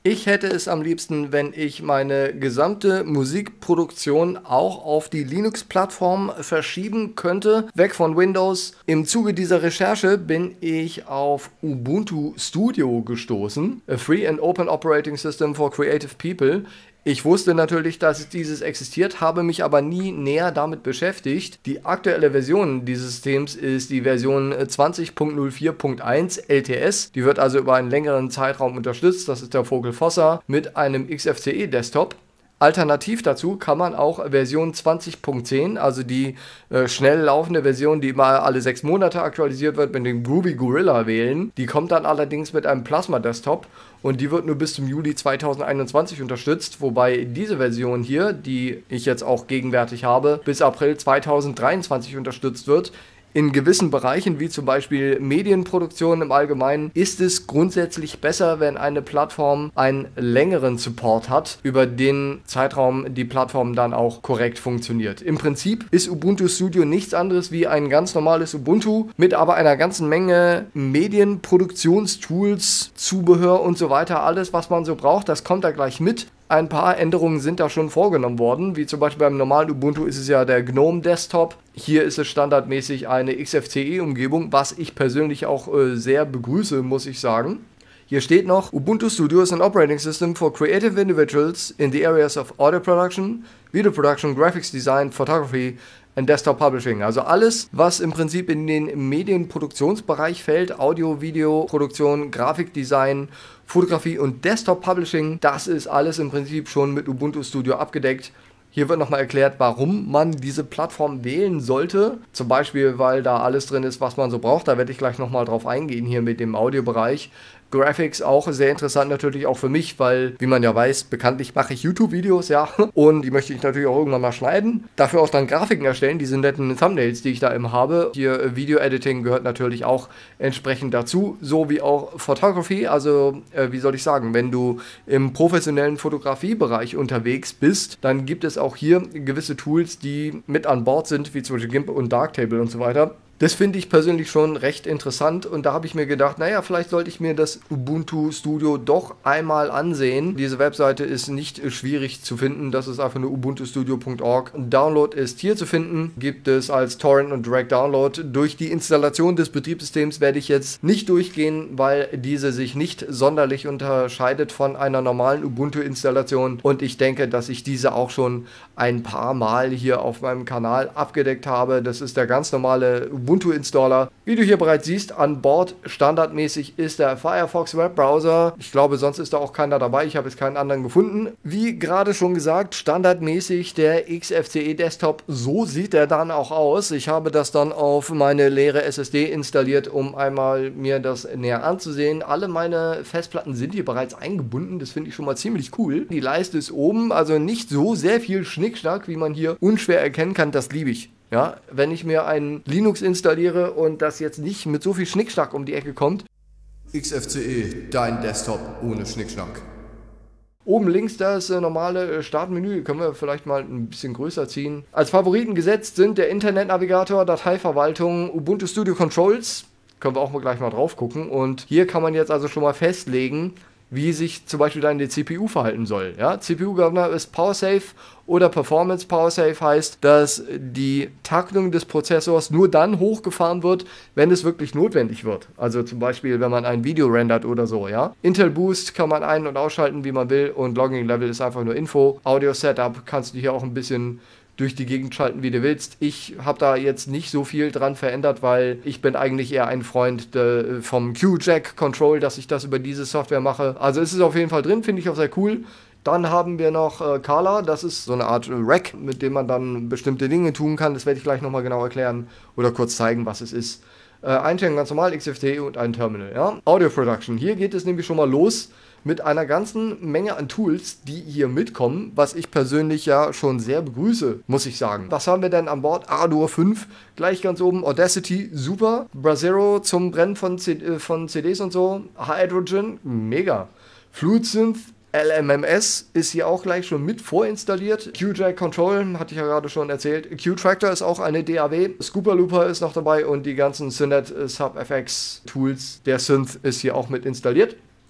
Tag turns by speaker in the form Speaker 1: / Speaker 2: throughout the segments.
Speaker 1: Ich hätte es am liebsten, wenn ich meine gesamte Musikproduktion auch auf die Linux-Plattform verschieben könnte, weg von Windows. Im Zuge dieser Recherche bin ich auf Ubuntu Studio gestoßen, a free and open operating system for creative people. Ich wusste natürlich, dass dieses existiert, habe mich aber nie näher damit beschäftigt. Die aktuelle Version dieses Systems ist die Version 20.04.1 LTS. Die wird also über einen längeren Zeitraum unterstützt. Das ist der Vogel Fossa mit einem XFCE Desktop. Alternativ dazu kann man auch Version 20.10, also die schnell laufende Version, die immer alle 6 Monate aktualisiert wird, mit dem Groovy Gorilla wählen. Die kommt dann allerdings mit einem Plasma-Desktop und die wird nur bis zum Juli 2021 unterstützt, wobei diese Version hier, die ich jetzt auch gegenwärtig habe, bis April 2023 unterstützt wird. In gewissen Bereichen, wie zum Beispiel Medienproduktion im Allgemeinen, ist es grundsätzlich besser, wenn eine Plattform einen längeren Support hat, über den Zeitraum die Plattform dann auch korrekt funktioniert. Im Prinzip ist Ubuntu Studio nichts anderes wie ein ganz normales Ubuntu mit aber einer ganzen Menge Medienproduktionstools, Zubehör und so weiter. Alles, was man so braucht, das kommt da gleich mit. Ein paar Änderungen sind da schon vorgenommen worden, wie zum Beispiel beim normalen Ubuntu ist es ja der GNOME Desktop. Hier ist es standardmäßig eine XFCE-Umgebung, was ich persönlich auch sehr begrüße, muss ich sagen. Hier steht noch, Ubuntu Studio is an operating system for creative individuals in the areas of audio production, video production, graphics design, photography and desktop publishing. Also alles, was im Prinzip in den Medienproduktionsbereich fällt, Audio, Video, Produktion, Grafikdesign, Fotografie und Desktop Publishing, das ist alles im Prinzip schon mit Ubuntu Studio abgedeckt. Hier wird nochmal erklärt, warum man diese Plattform wählen sollte. Zum Beispiel, weil da alles drin ist, was man so braucht. Da werde ich gleich nochmal drauf eingehen hier mit dem Audiobereich. Graphics auch sehr interessant natürlich auch für mich, weil, wie man ja weiß, bekanntlich mache ich YouTube-Videos, ja, und die möchte ich natürlich auch irgendwann mal schneiden. Dafür auch dann Grafiken erstellen, diese netten Thumbnails, die ich da eben habe. Hier Video-Editing gehört natürlich auch entsprechend dazu, so wie auch Photography, also wie soll ich sagen, wenn du im professionellen Fotografiebereich unterwegs bist, dann gibt es auch hier gewisse Tools, die mit an Bord sind, wie zum Beispiel GIMP und Darktable und so weiter. Das finde ich persönlich schon recht interessant und da habe ich mir gedacht, naja, vielleicht sollte ich mir das Ubuntu Studio doch einmal ansehen. Diese Webseite ist nicht schwierig zu finden, das ist einfach nur ubuntustudio.org. Download ist hier zu finden, gibt es als Torrent und Direct Download. Durch die Installation des Betriebssystems werde ich jetzt nicht durchgehen, weil diese sich nicht sonderlich unterscheidet von einer normalen Ubuntu-Installation und ich denke, dass ich diese auch schon ein paar Mal hier auf meinem Kanal abgedeckt habe. Das ist der ganz normale Ubuntu-Installer. Wie du hier bereits siehst, an Bord standardmäßig ist der Firefox Webbrowser. Ich glaube, sonst ist da auch keiner dabei. Ich habe jetzt keinen anderen gefunden. Wie gerade schon gesagt, standardmäßig der XFCE Desktop. So sieht der dann auch aus. Ich habe das dann auf meine leere SSD installiert, um einmal mir das näher anzusehen. Alle meine Festplatten sind hier bereits eingebunden. Das finde ich schon mal ziemlich cool. Die Leiste ist oben, also nicht so sehr viel Schnickschnack, wie man hier unschwer erkennen kann. Das liebe ich. Ja, wenn ich mir ein Linux installiere und das jetzt nicht mit so viel Schnickschnack um die Ecke kommt.
Speaker 2: XFCE, dein Desktop ohne Schnickschnack.
Speaker 1: Oben links das normale Startmenü, können wir vielleicht mal ein bisschen größer ziehen. Als Favoriten gesetzt sind der Internetnavigator, Dateiverwaltung, Ubuntu Studio Controls. Können wir auch mal gleich mal drauf gucken. Und hier kann man jetzt also schon mal festlegen, wie sich zum Beispiel deine CPU verhalten soll. Ja? CPU-Governor ist PowerSafe oder Performance PowerSafe heißt, dass die Taktung des Prozessors nur dann hochgefahren wird, wenn es wirklich notwendig wird. Also zum Beispiel, wenn man ein Video rendert oder so. Ja? Intel Boost kann man ein- und ausschalten, wie man will und Logging Level ist einfach nur Info. Audio Setup kannst du hier auch ein bisschen durch die Gegend schalten, wie du willst. Ich habe da jetzt nicht so viel dran verändert, weil ich bin eigentlich eher ein Freund vom Q-Jack Control, dass ich das über diese Software mache. Also es ist auf jeden Fall drin, finde ich auch sehr cool. Dann haben wir noch Kala, das ist so eine Art Rack, mit dem man dann bestimmte Dinge tun kann. Das werde ich gleich nochmal genau erklären oder kurz zeigen, was es ist. Einstellungen ganz normal, XFCE und ein Terminal. Ja? Audio Production, hier geht es nämlich schon mal los mit einer ganzen Menge an Tools, die hier mitkommen, was ich persönlich ja schon sehr begrüße, muss ich sagen. Was haben wir denn an Bord? Ardour 5, gleich ganz oben, Audacity, super. Brasero zum Brennen von CDs und so, Hydrogen, mega. Fluid Synth, LMMS ist hier auch gleich schon mit vorinstalliert. QJack Control, hatte ich ja gerade schon erzählt. Qtractor ist auch eine DAW. Scooper Looper ist noch dabei und die ganzen Synet Sub FX Tools. Der Synth ist hier auch mit installiert.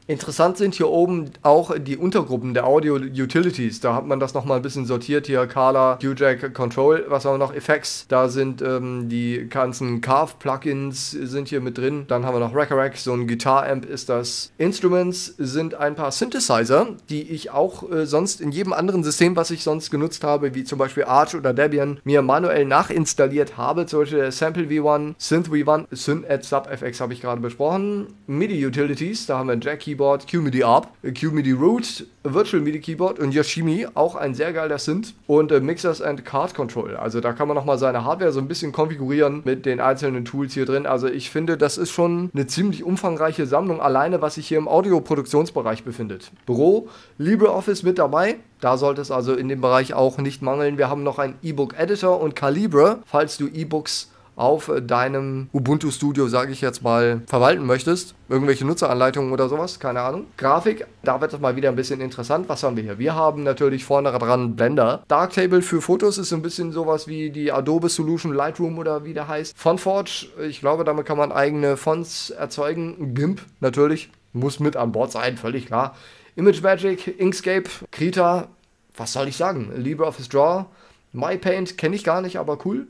Speaker 1: Interessant sind hier oben auch die Untergruppen der Audio Utilities. Da hat man das nochmal ein bisschen sortiert. Hier Kala, QJack, Control. Was haben wir noch? Effects. Da sind die ganzen Carve-Plugins sind hier mit drin. Dann haben wir noch Rack, so ein Guitar-Amp ist das. Instruments sind ein paar Synthesizer, die ich auch sonst in jedem anderen System, was ich sonst genutzt habe, wie zum Beispiel Arch oder Debian, mir manuell nachinstalliert habe. Zum Beispiel der Sample V1, Synth V1, Synth Sub FX habe ich gerade besprochen. MIDI Utilities, da haben wir ein Jack Keyboard, QMIDI ARP, QMIDI Root, Virtual MIDI Keyboard und Yoshimi, auch ein sehr geiler Synth und Mixers and Card Control. Also da kann man nochmal seine Hardware so ein bisschen konfigurieren mit den einzelnen Tools hier drin. Also ich finde, das ist schon eine ziemlich umfangreiche Sammlung, alleine was sich hier im Audioproduktionsbereich befindet. Büro, LibreOffice mit dabei. Da sollte es also in dem Bereich auch nicht mangeln. Wir haben noch einen E-Book-Editor und Calibre, falls du E-Books auf deinem Ubuntu Studio, sage ich jetzt mal, verwalten möchtest. Irgendwelche Nutzeranleitungen oder sowas, keine Ahnung. Grafik, da wird es mal wieder ein bisschen interessant. Was haben wir hier? Wir haben natürlich vorne dran Blender. Darktable für Fotos ist so ein bisschen sowas wie die Adobe Solution Lightroom oder wie der heißt. FontForge, ich glaube, damit kann man eigene Fonts erzeugen. GIMP natürlich, muss mit an Bord sein, völlig klar. ImageMagick, Inkscape, Krita, was soll ich sagen? LibreOffice Draw, MyPaint kenne ich gar nicht, aber cool.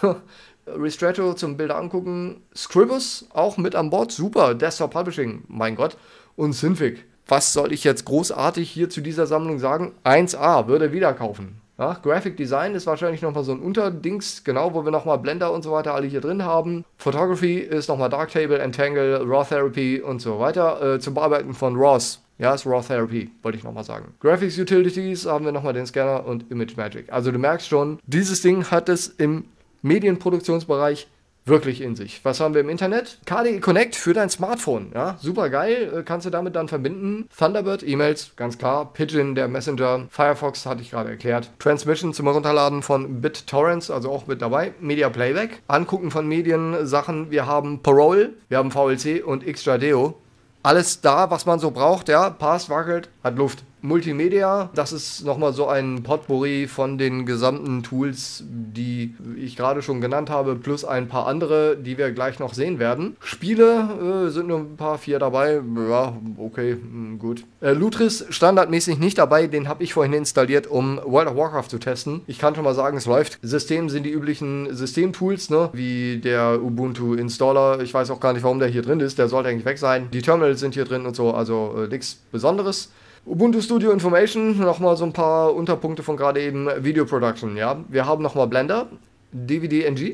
Speaker 1: Ristretto zum Bilder angucken, Scribus auch mit an Bord, super, Desktop Publishing, mein Gott, und Synfig. Was soll ich jetzt großartig hier zu dieser Sammlung sagen? 1A, würde wieder kaufen. Ja, Graphic Design ist wahrscheinlich nochmal so ein Unterdings, genau, wo wir nochmal Blender und so weiter alle hier drin haben. Photography ist nochmal Darktable, Entangle, Raw Therapy und so weiter. Zum Bearbeiten von RAWs. Ja, ist Raw Therapy, wollte ich nochmal sagen. Graphics Utilities haben wir nochmal den Scanner und ImageMagick. Also du merkst schon, dieses Ding hat es im Medienproduktionsbereich wirklich in sich. Was haben wir im Internet? KDE Connect für dein Smartphone. Ja, super geil. Kannst du damit dann verbinden. Thunderbird, E-Mails, ganz klar. Pidgin, der Messenger. Firefox, hatte ich gerade erklärt. Transmission zum Herunterladen von BitTorrents, also auch mit dabei. Media Playback. Angucken von Mediensachen. Wir haben Parole, wir haben VLC und Xjadeo. Alles da, was man so braucht, ja. Passt, wackelt, hat Luft. Multimedia, das ist nochmal so ein Potpourri von den gesamten Tools, die ich gerade schon genannt habe, plus ein paar andere, die wir gleich noch sehen werden. Spiele sind nur ein paar, 4 dabei. Ja, okay, gut. Lutris standardmäßig nicht dabei, den habe ich vorhin installiert, um World of Warcraft zu testen. Ich kann schon mal sagen, es läuft. System sind die üblichen Systemtools, ne, wie der Ubuntu Installer. Ich weiß auch gar nicht, warum der hier drin ist. Der sollte eigentlich weg sein. Die Terminals sind hier drin und so, also nichts Besonderes. Ubuntu Studio Information, nochmal so ein paar Unterpunkte von gerade eben. Video Production, ja. Wir haben nochmal Blender, DVD-NG.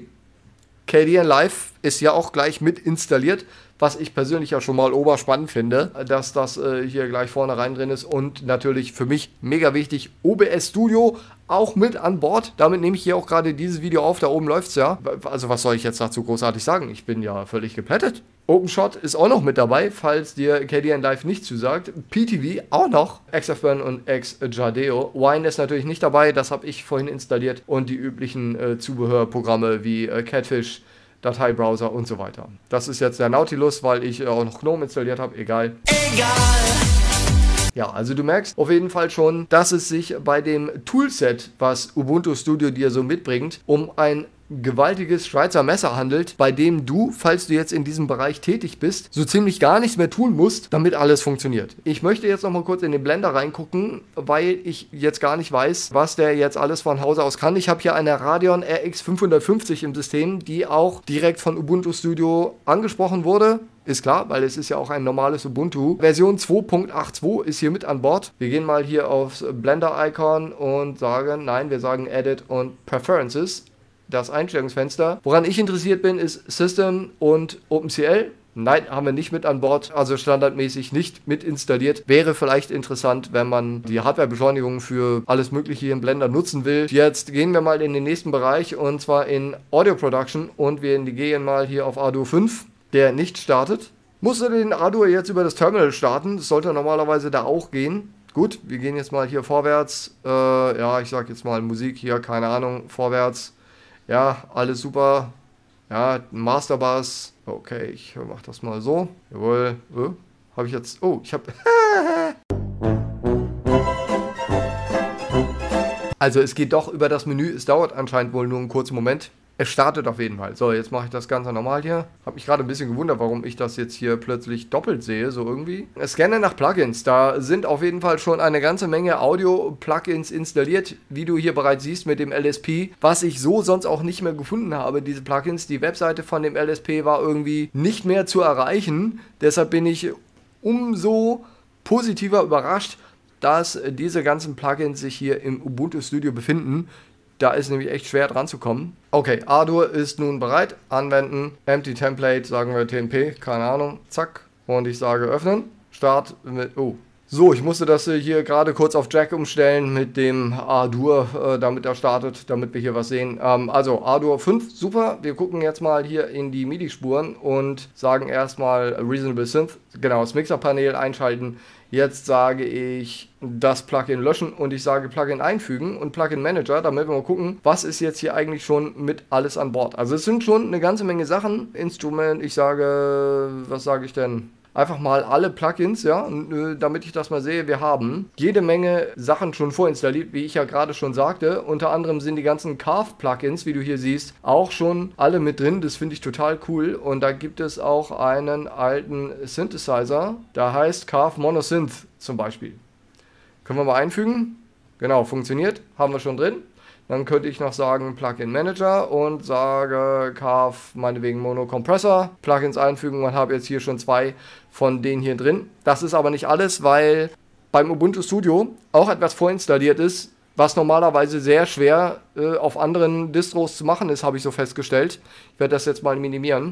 Speaker 1: KDN Live ist ja auch gleich mit installiert, was ich persönlich ja schon mal oberspannend finde, dass das hier gleich vorne rein drin ist. Und natürlich für mich mega wichtig, OBS Studio auch mit an Bord. Damit nehme ich hier auch gerade dieses Video auf, da oben läuft es ja. Also was soll ich jetzt dazu großartig sagen? Ich bin ja völlig geplättet. OpenShot ist auch noch mit dabei, falls dir KDN Live nicht zusagt. PTV auch noch. XFburn und Xjadeo. Wine ist natürlich nicht dabei, das habe ich vorhin installiert. Und die üblichen Zubehörprogramme wie Catfish, Dateibrowser und so weiter. Das ist jetzt der Nautilus, weil ich auch noch GNOME installiert habe. Egal. Ja, also du merkst auf jeden Fall schon, dass es sich bei dem Toolset, was Ubuntu Studio dir so mitbringt, um ein gewaltiges Schweizer Messer handelt, bei dem du, falls du jetzt in diesem Bereich tätig bist, so ziemlich gar nichts mehr tun musst, damit alles funktioniert. Ich möchte jetzt noch mal kurz in den Blender reingucken, weil ich jetzt gar nicht weiß, was der jetzt alles von Hause aus kann. Ich habe hier eine Radeon RX 550 im System, die auch direkt von Ubuntu Studio angesprochen wurde. Ist klar, weil es ist ja auch ein normales Ubuntu. Version 2.82 ist hier mit an Bord. Wir gehen mal hier aufs Blender-Icon und sagen, nein, wir sagen Edit und Preferences. Das Einstellungsfenster. Woran ich interessiert bin, ist System und OpenCL. Nein, haben wir nicht mit an Bord, also standardmäßig nicht mit installiert. Wäre vielleicht interessant, wenn man die Hardwarebeschleunigung für alles Mögliche hier im Blender nutzen will. Jetzt gehen wir mal in den nächsten Bereich und zwar in Audio Production und wir gehen mal hier auf Arduino 5, der nicht startet. Musste den Arduino jetzt über das Terminal starten, das sollte normalerweise da auch gehen. Gut, wir gehen jetzt mal hier vorwärts. Ja, ich sag jetzt mal Musik hier, keine Ahnung, vorwärts. Ja, alles super. Ja, Masterbass. Okay, ich mach das mal so. Jawohl. Habe ich jetzt... Oh, ich habe... Also es geht doch über das Menü. Es dauert anscheinend wohl nur einen kurzen Moment. Es startet auf jeden Fall. So, jetzt mache ich das Ganze normal hier. Habe mich gerade ein bisschen gewundert, warum ich das jetzt hier plötzlich doppelt sehe, so irgendwie. Scanne nach Plugins. Da sind auf jeden Fall schon eine ganze Menge Audio-Plugins installiert, wie du hier bereits siehst mit dem LSP, was ich so sonst auch nicht mehr gefunden habe, diese Plugins. Die Webseite von dem LSP war irgendwie nicht mehr zu erreichen. Deshalb bin ich umso positiver überrascht, dass diese ganzen Plugins sich hier im Ubuntu Studio befinden. Da ist nämlich echt schwer dran zu kommen. Okay, Ardour ist nun bereit. Anwenden. Empty Template, sagen wir TNP. Keine Ahnung. Zack. Und ich sage öffnen. Start mit... Oh. So, ich musste das hier gerade kurz auf Jack umstellen mit dem Ardour, damit er startet, damit wir hier was sehen. Also Ardour 5, super. Wir gucken jetzt mal hier in die MIDI-Spuren und sagen erstmal Reasonable Synth. Genau, das Mixerpanel einschalten. Jetzt sage ich das Plugin löschen und ich sage Plugin einfügen und Plugin Manager, damit wir mal gucken, was ist jetzt hier eigentlich schon mit alles an Bord. Also es sind schon eine ganze Menge Sachen. Instrument, ich sage, was sage ich denn? Einfach mal alle Plugins, ja, damit ich das mal sehe. Wir haben jede Menge Sachen schon vorinstalliert, wie ich ja gerade schon sagte. Unter anderem sind die ganzen Carve-Plugins, wie du hier siehst, auch schon alle mit drin. Das finde ich total cool. Und da gibt es auch einen alten Synthesizer, der heißt Carve Monosynth zum Beispiel. Können wir mal einfügen. Genau, funktioniert. Haben wir schon drin. Dann könnte ich noch sagen Plugin Manager und sage Carve meinetwegen Mono Compressor, Plugins einfügen und habe jetzt hier schon 2 von denen hier drin. Das ist aber nicht alles, weil beim Ubuntu Studio auch etwas vorinstalliert ist, was normalerweise sehr schwer auf anderen Distros zu machen ist, habe ich so festgestellt. Ich werde das jetzt mal minimieren.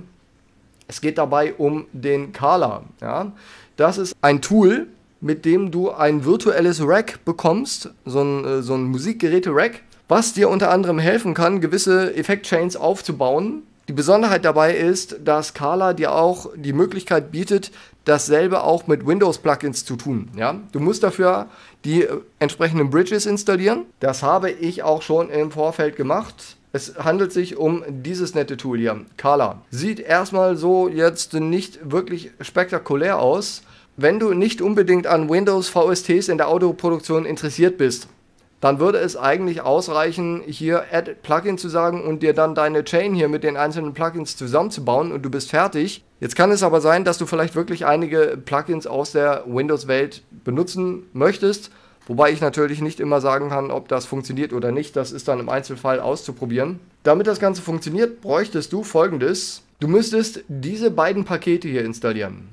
Speaker 1: Es geht dabei um den Kala. Ja? Das ist ein Tool, mit dem du ein virtuelles Rack bekommst, so ein Musikgeräte-Rack, was dir unter anderem helfen kann, gewisse Effekt-Chains aufzubauen. Die Besonderheit dabei ist, dass Kala dir auch die Möglichkeit bietet, dasselbe auch mit Windows-Plugins zu tun. Ja? Du musst dafür die entsprechenden Bridges installieren. Das habe ich auch schon im Vorfeld gemacht. Es handelt sich um dieses nette Tool hier, Kala. Sieht erstmal so jetzt nicht wirklich spektakulär aus. Wenn du nicht unbedingt an Windows VSTs in der Audioproduktion interessiert bist, dann würde es eigentlich ausreichen, hier Add Plugin zu sagen und dir dann deine Chain hier mit den einzelnen Plugins zusammenzubauen und du bist fertig. Jetzt kann es aber sein, dass du vielleicht wirklich einige Plugins aus der Windows-Welt benutzen möchtest, wobei ich natürlich nicht immer sagen kann, ob das funktioniert oder nicht. Das ist dann im Einzelfall auszuprobieren. Damit das Ganze funktioniert, bräuchtest du Folgendes. Du müsstest diese beiden Pakete hier installieren.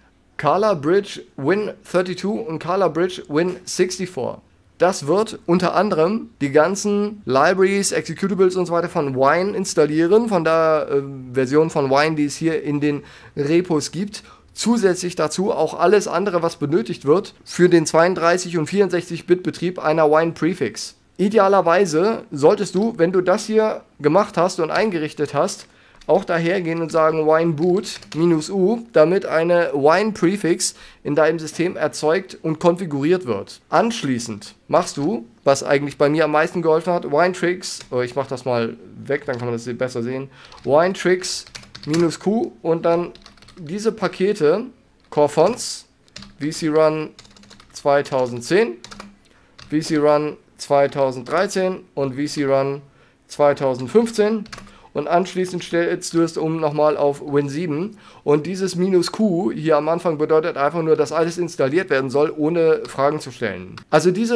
Speaker 1: Kala Bridge Win32 und Kala Bridge Win64. Das wird unter anderem die ganzen Libraries, Executables und so weiter von Wine installieren, von der Version von Wine, die es hier in den Repos gibt. Zusätzlich dazu auch alles andere, was benötigt wird für den 32- und 64-Bit-Betrieb einer Wine-Prefix. Idealerweise solltest du, wenn du das hier gemacht hast und eingerichtet hast, auch dahergehen und sagen Wine-Boot -U, damit eine Wine-Prefix in deinem System erzeugt und konfiguriert wird. Anschließend machst du, was eigentlich bei mir am meisten geholfen hat, Wine-Tricks, ich mache das mal weg, dann kann man das besser sehen, Wine-Tricks -Q und dann diese Pakete, Core Fonts, VC Run 2010, VC Run 2013 und VC Run 2015. Und anschließend stellst du es um nochmal auf Win7. Und dieses -Q hier am Anfang bedeutet einfach nur, dass alles installiert werden soll, ohne Fragen zu stellen. Also diese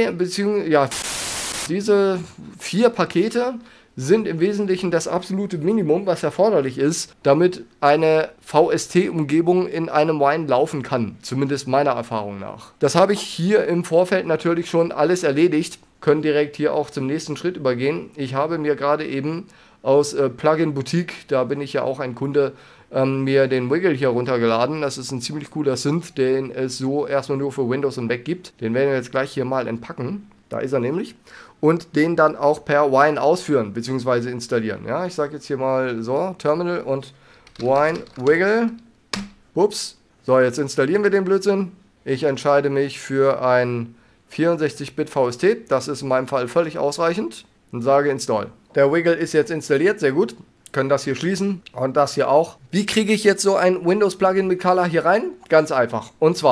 Speaker 1: diese 4 Pakete sind im Wesentlichen das absolute Minimum, was erforderlich ist, damit eine VST-Umgebung in einem Wine laufen kann. Zumindest meiner Erfahrung nach. Das habe ich hier im Vorfeld natürlich schon alles erledigt. Können direkt hier auch zum nächsten Schritt übergehen. Ich habe mir gerade eben aus Plugin Boutique, da bin ich ja auch ein Kunde, mir den Wiggle hier runtergeladen. Das ist ein ziemlich cooler Synth, den es so erstmal nur für Windows und Mac gibt. Den werden wir jetzt gleich hier mal entpacken. Da ist er nämlich. Und den dann auch per Wine ausführen bzw. installieren. Ja, ich sage jetzt hier mal so, Terminal und Wine Wiggle. Ups. So, jetzt installieren wir den Blödsinn. Ich entscheide mich für ein 64-Bit VST. Das ist in meinem Fall völlig ausreichend. Und sage Install. Der Wiggle ist jetzt installiert, sehr gut. Können das hier schließen und das hier auch. Wie kriege ich jetzt so ein Windows-Plugin mit Kala hier rein? Ganz einfach. Und zwar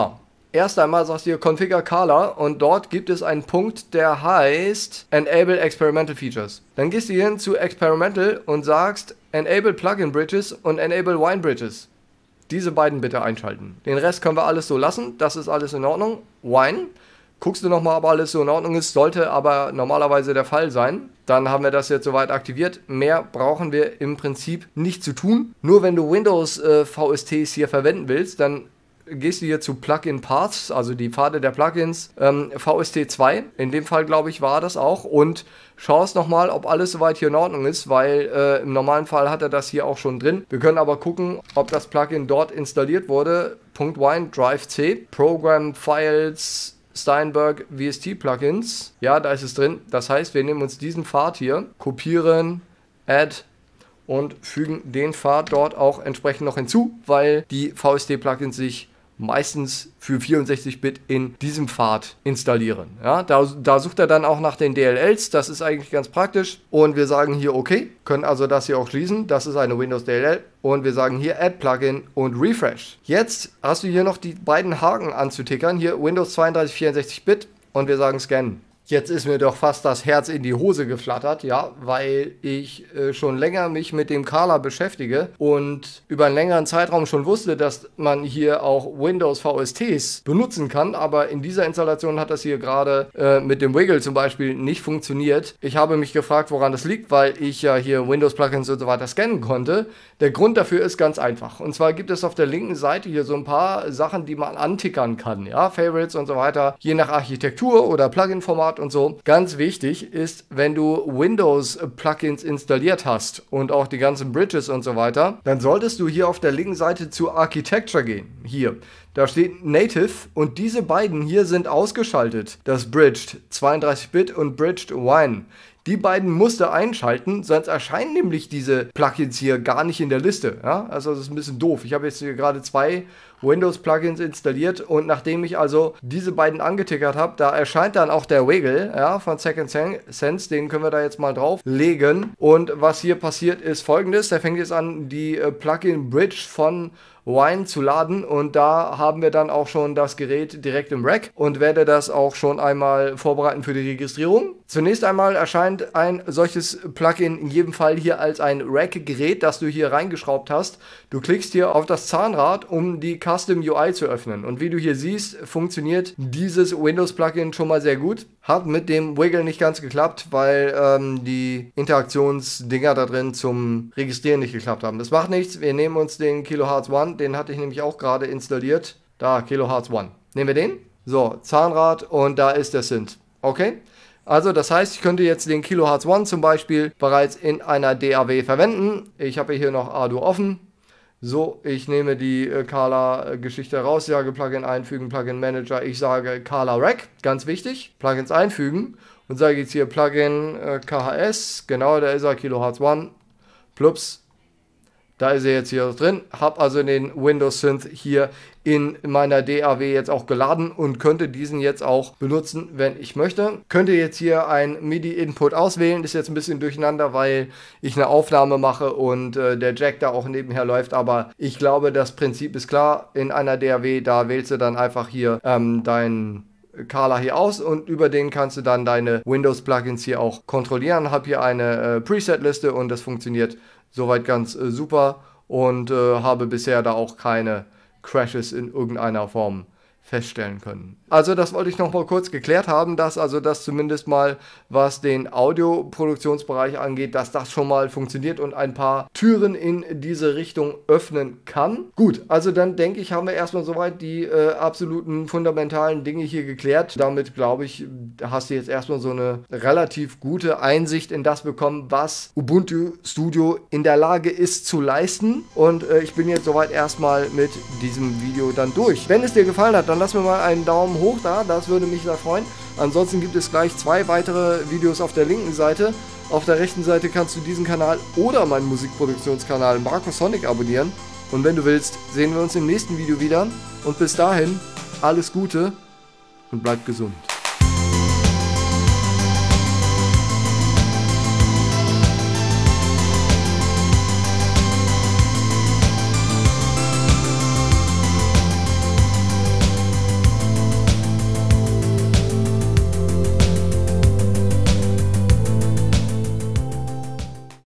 Speaker 1: Erst einmal sagst du hier Configure Kala und dort gibt es einen Punkt, der heißt Enable Experimental Features. Dann gehst du hier hin zu Experimental und sagst Enable Plugin Bridges und Enable Wine Bridges. Diese beiden bitte einschalten. Den Rest können wir alles so lassen, das ist alles in Ordnung. Wine. Guckst du nochmal, ob alles so in Ordnung ist, sollte aber normalerweise der Fall sein. Dann haben wir das jetzt soweit aktiviert. Mehr brauchen wir im Prinzip nicht zu tun. Nur wenn du Windows VSTs hier verwenden willst, dann gehst du hier zu Plugin Paths, also die Pfade der Plugins, VST 2, in dem Fall glaube ich war das auch, und schaust nochmal, ob alles soweit hier in Ordnung ist, weil im normalen Fall hat er das hier auch schon drin. Wir können aber gucken, ob das Plugin dort installiert wurde. .wine Drive C, Program Files, Steinberg VST Plugins, ja, da ist es drin. Das heißt, wir nehmen uns diesen Pfad hier, kopieren, add und fügen den Pfad dort auch entsprechend noch hinzu, weil die VST-Plugins sich meistens für 64-Bit in diesem Pfad installieren. Ja, da sucht er dann auch nach den DLLs, das ist eigentlich ganz praktisch. Und wir sagen hier OK, können also das hier auch schließen, das ist eine Windows DLL. Und wir sagen hier Add Plugin und Refresh. Jetzt hast du hier noch die beiden Haken anzutickern, hier Windows 32, 64-Bit und wir sagen Scannen. Jetzt ist mir doch fast das Herz in die Hose geflattert, ja, weil ich schon länger mich mit dem Kala beschäftige und über einen längeren Zeitraum schon wusste, dass man hier auch Windows VSTs benutzen kann, aber in dieser Installation hat das hier gerade mit dem Wiggle zum Beispiel nicht funktioniert. Ich habe mich gefragt, woran das liegt, weil ich ja hier Windows-Plugins und so weiter scannen konnte. Der Grund dafür ist ganz einfach. Und zwar gibt es auf der linken Seite hier so ein paar Sachen, die man antickern kann, ja, Favorites und so weiter, je nach Architektur oder Plugin-Format und so. Ganz wichtig ist, wenn du Windows-Plugins installiert hast und auch die ganzen Bridges und so weiter, dann solltest du hier auf der linken Seite zu Architecture gehen. Hier, da steht Native und diese beiden hier sind ausgeschaltet. Das Bridged 32-Bit und Bridged Wine. Die beiden musst du einschalten, sonst erscheinen nämlich diese Plugins hier gar nicht in der Liste. Ja? Also das ist ein bisschen doof. Ich habe jetzt hier gerade 2 Windows-Plugins installiert und nachdem ich also diese beiden angetickert habe, da erscheint dann auch der Wiggle, ja, von Second Sense, den können wir da jetzt mal drauflegen. Und was hier passiert ist folgendes, der fängt jetzt an, die Plugin Bridge von Wine zu laden und da haben wir dann auch schon das Gerät direkt im Rack und werde das auch schon einmal vorbereiten für die Registrierung. Zunächst einmal erscheint ein solches Plugin in jedem Fall hier als ein Rack-Gerät, das du hier reingeschraubt hast. Du klickst hier auf das Zahnrad, um die Custom UI zu öffnen und wie du hier siehst, funktioniert dieses Windows-Plugin schon mal sehr gut. Hat mit dem Wiggle nicht ganz geklappt, weil die Interaktionsdinger da drin zum Registrieren nicht geklappt haben. Das macht nichts, wir nehmen uns den Kilohertz One, den hatte ich nämlich auch gerade installiert. Da, Kilohertz One. Nehmen wir den. So, Zahnrad und da ist der Synth. Okay? Also das heißt, ich könnte jetzt den Kilohertz One zum Beispiel bereits in einer DAW verwenden. Ich habe hier noch Arduino offen. So, ich nehme die Kala-Geschichte raus, sage Plugin einfügen, Plugin Manager, ich sage Kala Rack, ganz wichtig, Plugins einfügen und sage jetzt hier Plugin KHS, genau, da ist er, Kilohertz One, plups, da ist er jetzt hier drin, habe also den Windows Synth hier in meiner DAW jetzt auch geladen und könnte diesen jetzt auch benutzen, wenn ich möchte. Könnte jetzt hier ein MIDI-Input auswählen, ist jetzt ein bisschen durcheinander, weil ich eine Aufnahme mache und der Jack da auch nebenher läuft, aber ich glaube, das Prinzip ist klar. In einer DAW, da wählst du dann einfach hier dein Kala hier aus und über den kannst du dann deine Windows-Plugins hier auch kontrollieren. Habe hier eine Preset-Liste und das funktioniert soweit ganz super und habe bisher da auch keine Crashes in irgendeiner Form feststellen können. Also das wollte ich noch mal kurz geklärt haben, dass also das zumindest mal, was den Audioproduktionsbereich angeht, dass das schon mal funktioniert und ein paar Türen in diese Richtung öffnen kann. Gut, also dann denke ich, haben wir erstmal soweit die absoluten fundamentalen Dinge hier geklärt. Damit glaube ich, hast du jetzt erstmal so eine relativ gute Einsicht in das bekommen, was Ubuntu Studio in der Lage ist zu leisten. Und ich bin jetzt soweit erstmal mit diesem Video dann durch. Wenn es dir gefallen hat, dann lass mir mal einen Daumen hoch da, das würde mich sehr freuen. Ansonsten gibt es gleich 2 weitere Videos auf der linken Seite. Auf der rechten Seite kannst du diesen Kanal oder meinen Musikproduktionskanal Marco Sonic abonnieren. Und wenn du willst, sehen wir uns im nächsten Video wieder. Und bis dahin, alles Gute und bleib gesund.